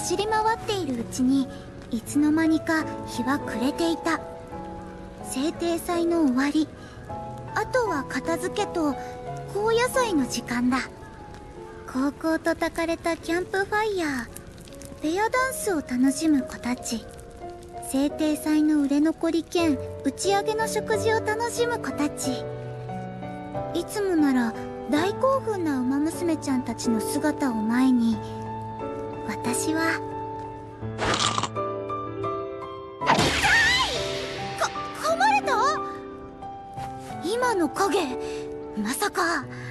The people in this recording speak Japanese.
走り回っているうちにいつの間にか日は暮れていた。制定祭の終わり、あとは片付けと高野菜の時間だ。高校と焚かれたキャンプファイヤー、ペアダンスを楽しむ子たち、制定祭の売れ残り兼打ち上げの食事を楽しむ子たち。いつもなら大興奮な馬娘ちゃんたちの姿を前に、私は噛まれた？今の影、まさか。